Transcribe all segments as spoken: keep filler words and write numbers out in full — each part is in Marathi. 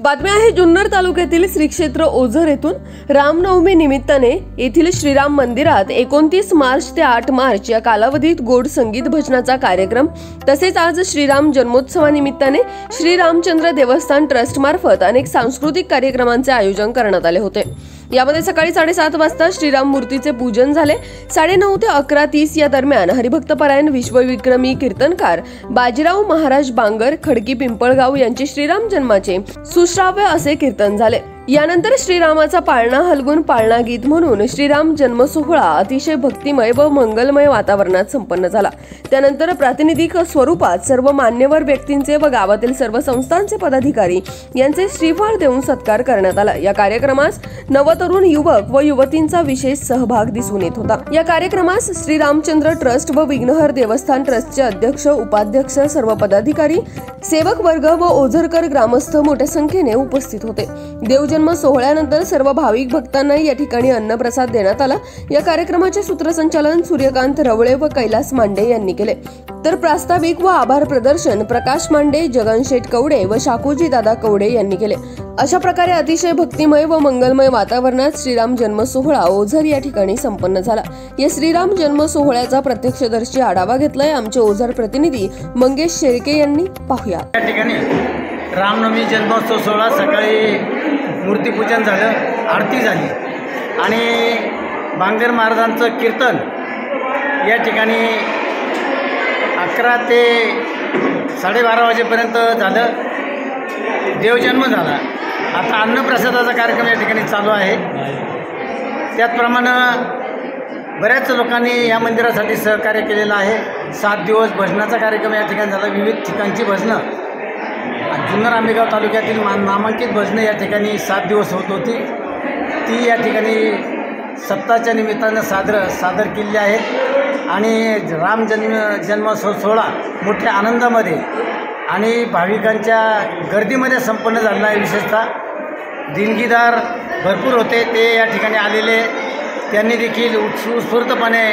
बातमी आहे जुन्नर तालुक्यातील श्री क्षेत्र ओझर येथून रामनवमी निमित्ताने येथील श्रीराम मंदिरात एकोणतीस मार्च ते आठ मार्च या कालावधीत गोड संगीत भजनाचा कार्यक्रम तसेच आज श्रीराम जन्मोत्सवानिमित्ताने श्री रामचंद्र देवस्थान ट्रस्ट मार्फत अनेक सांस्कृतिक कार्यक्रमांचे आयोजन करण्यात आले होते। यामध्ये सकाळी साडेसात वाजता श्रीराम मूर्तीचे पूजन झाले। साडेनऊ ते अकरा तीस या दरम्यान हरिभक्तपरायण विश्वविक्रमी कीर्तनकार बाजीराव महाराज बांगर खडकी पिंपळगाव यांचे श्रीराम जन्माचे सुश्राव्य असे कीर्तन झाले। यानंतर श्रीरामाचा पाळणा हलवून पाळणा गीत म्हणून श्रीराम जन्म सोहळा अतिशय भक्तिमय व मंगलमय वातावरणात संपन्न झाला। त्यानंतर प्रातिनिधिक स्वरूपात सर्व मान्यवर व्यक्तींचे व गावातील सर्व संस्थांचे पदाधिकारी यांचे श्रीफळ देऊन सत्कार करण्यात आला। या कार्यक्रमास नवतरुण युवक व युवतींचा विशेष सहभाग दिसून येत होता। या कार्यक्रमास श्री रामचंद्र ट्रस्ट व विघ्नहर देवस्थान ट्रस्टचे अध्यक्ष उपाध्यक्ष सर्व पदाधिकारी सेवक वर्ग व ओझरकर ग्रामस्थ मोठ्या संख्येने उपस्थित होते। देव जन्म सोहळ्यानंतर सर्व भाविक भक्तांना या ठिकाणी अन्नप्रसाद देण्यात आला। या कार्यक्रमाचे सूत्रसंचालन सूर्यकांत रवळे व कैलास मांडे यांनी केले, तर प्रास्ताविक व आभार प्रदर्शन प्रकाश मांडे, जगनशेठ कवडे व शाकूजी दादा कवडे यांनी केले। अशा प्रकारे अतिशय भक्तिमय व मंगलमय वातावरणात श्रीराम जन्म सोहळा ओझर या ठिकाणी संपन्न झाला। या श्रीराम जन्म सोहळ्याचा प्रत्यक्षदर्शी आढावा घेतलाय आमचे ओझर प्रतिनिधी मंगेश शेळके यांनी। पाहूया। या ठिकाणी रामनवमी जन्मोत्सव सोहळा सकाळी मूर्तीपूजन झालं, आरती झाली आणि बांगर महाराजांचं कीर्तन या ठिकाणी अकरा ते साडेबारा वाजेपर्यंत झालं। देवजन्म झाला। आता अन्नप्रसादाचा कार्यक्रम या ठिकाणी चालू आहे। त्याचप्रमाणे बऱ्याच लोकांनी या मंदिरासाठी सहकार्य केलेलं आहे। सात दिवस भजनाचा कार्यक्रम या ठिकाणी झाला। विविध ठिकाणची भजनं जुन्नर आंबेगाव तालुक्यातील नामांकित भजनं या ठिकाणी सात दिवस होत होती, ती या ठिकाणी सप्ताहाच्या निमित्तानं सादर सादर केली आहेत आणि राम जन्म जन्मोत्सव सोहळा मोठ्या आनंदामध्ये आणि भाविकांच्या गर्दीमध्ये संपन्न झालेला आहे। विशेषतः देणगीदार भरपूर होते, ते या ठिकाणी आलेले, त्यांनी देखील उत्स्फूर्तपणे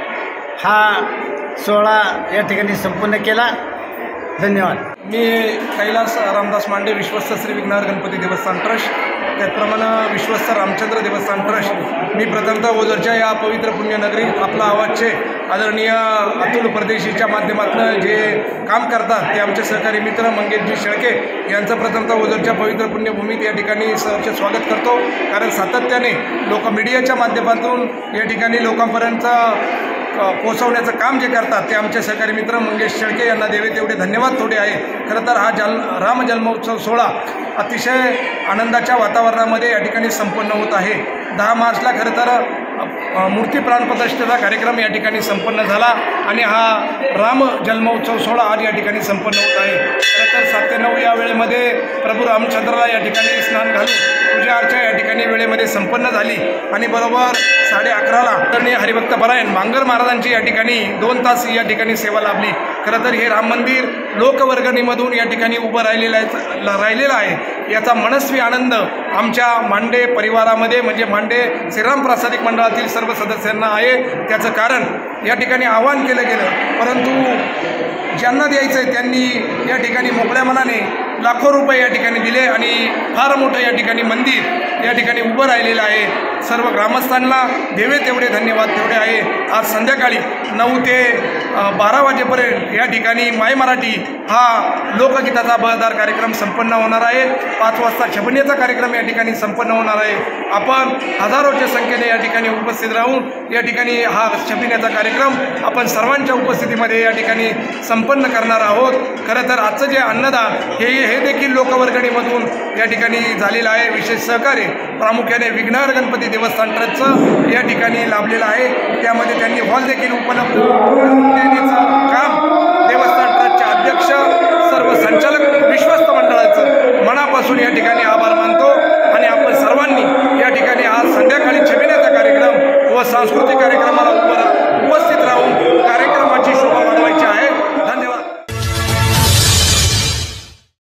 हा सोहळा या ठिकाणी संपन्न केला। धन्यवाद। मी कैलास रामदास मांडे, विश्वस्त श्री विघ्नहर गणपती देवस्थान ट्रस्ट, त्याचप्रमाणे विश्वस्त रामचंद्र देवस्थान ट्रस्ट। मी प्रथमतः ओझरच्या या पवित्र पुण्यनगरी आपला आवाजचे आदरणीय अतुल परदेशीच्या माध्यमातून जे काम करतात ते आमचे सहकारी मित्र मंगेशजी शेळके यांचं प्रथमतः ओझरच्या पवित्र पुण्यभूमीत या ठिकाणी सहर्ष स्वागत करतो, कारण सातत्याने लोक मीडियाच्या माध्यमातून या ठिकाणी लोकांपर्यंत पोहोचवण्याचं काम जे करतात ते आमचे सहकारी मित्र मंगेश शेळके यांना देवे तेवढे धन्यवाद थोडे आहे। खरं तर हा जल राम जन्मोत्सव सोहळा अतिशय आनंदाच्या वातावरणामध्ये या ठिकाणी संपन्न होत आहे। दहा मार्चला खरं तर मूर्ती प्राणप्रतिष्ठेचा कार्यक्रम या ठिकाणी संपन्न झाला आणि हा राम जन्मोत्सव सोहळा आज या ठिकाणी संपन्न होत आहे। खरं तर सात ते नऊ या वेळेमध्ये प्रभू रामचंद्राला या ठिकाणी स्नान घालून पूजा अर्चा या ठिकाणी वेळेमध्ये संपन्न झाली आणि बरोबर साडे अकराला आदरणीय हरिभक्तपरायण बांगर महाराजांची या ठिकाणी दोन तास या ठिकाणी सेवा लाभली। खरं तर हे राम मंदिर लोकवर्गणीमधून या ठिकाणी उभं राहिलेलं आहे राहिलेलं आहे याचा मनस्वी आनंद आमच्या मांडे परिवारामध्ये म्हणजे मांडे श्रीराम प्रासादिक मंडळातील सर्व सदस्यांना आहे। त्याचं कारण या ठिकाणी आवाहन केलं गेलं, परंतु ज्यांना द्यायचं आहे त्यांनी या ठिकाणी मोकळ्या मनाने लाखो रुपये या ठिकाणी दिले आणि फार मोठं या ठिकाणी मंदिर या ठिकाणी उभं राहिलेलं आहे। सर्व ग्रामस्थांना देवे तेवढे धन्यवाद तेवढे आहे। आज संध्याकाळी नऊ ते बारा वाजेपर्यंत या ठिकाणी माय मराठी हा लोकगीताचा बहरदार कार्यक्रम संपन्न होणार आहे। पाच वाजता छबनेचा कार्यक्रम या ठिकाणी संपन्न होणार आहे। आपण हजारोच्या संख्येने या ठिकाणी उपस्थित राहून या ठिकाणी हा छबिनेचा कार्यक्रम आपण सर्वांच्या उपस्थितीमध्ये या ठिकाणी संपन्न करणार आहोत। खरं तर आजचं जे अन्नदान हे हे देखील लोकवर्गणीमधून या ठिकाणी झालेलं आहे। विशेष सहकार्य प्रामुख्याने विघ्नहर गणपती देवस्थान ट्रस्टचं या ठिकाणी लाभलेलं आहे। त्यामध्ये त्यांनी हॉल देखील उपलब्ध देण्याचं काम देवस्थान ट्रस्टचे अध्यक्ष सर्व संचालक विश्वस्त मंडळाचं मनापासून या ठिकाणी आभार